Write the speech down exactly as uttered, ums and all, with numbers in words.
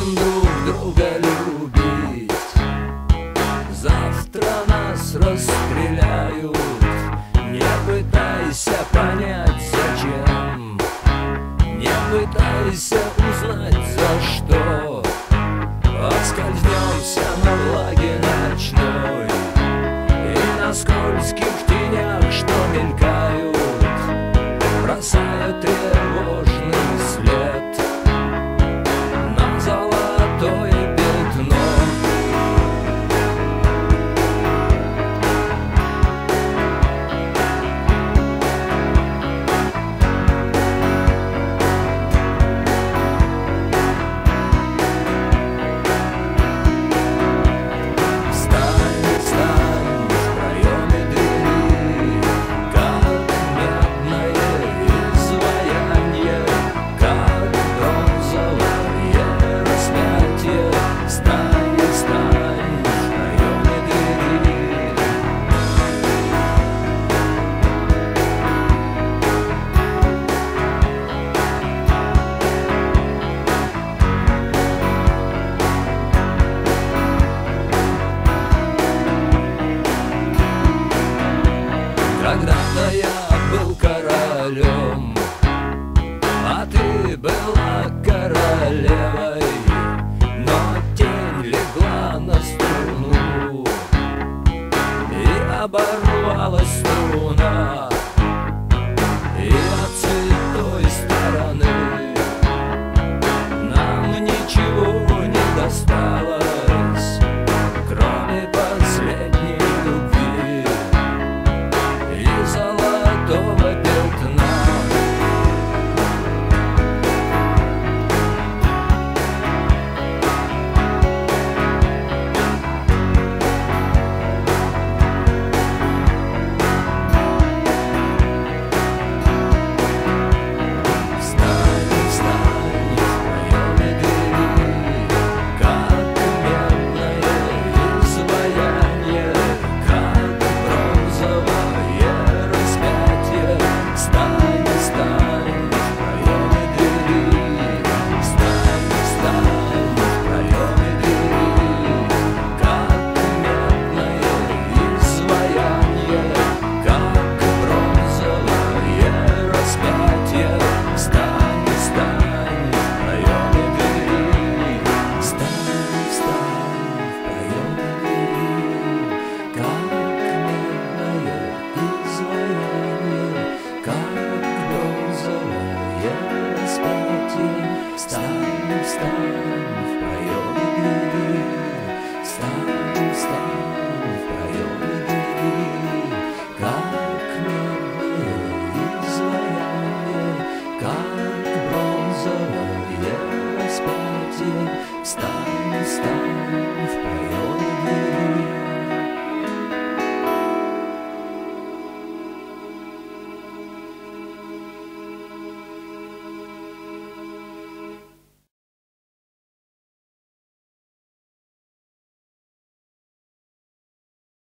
будем друг друга любить. Завтра нас расстреляют. Не пытайся понять, зачем. Не пытайся узнать, за что. Поскользнемся на влаге ночной и на скользких тенях, что мелькают, бросая тревожный след на золотое пятно. Когда-то я был королем, а ты была королевой, но тень легла на струну и оборвалась струна, и от той стороны нам ничего не досталось, кроме последней любви и золотого пятна. Встань, встань в проеме двери, встань, встань в проеме двери, как медное изваяние, как бронзовое распятие. Встань, встань в проеме.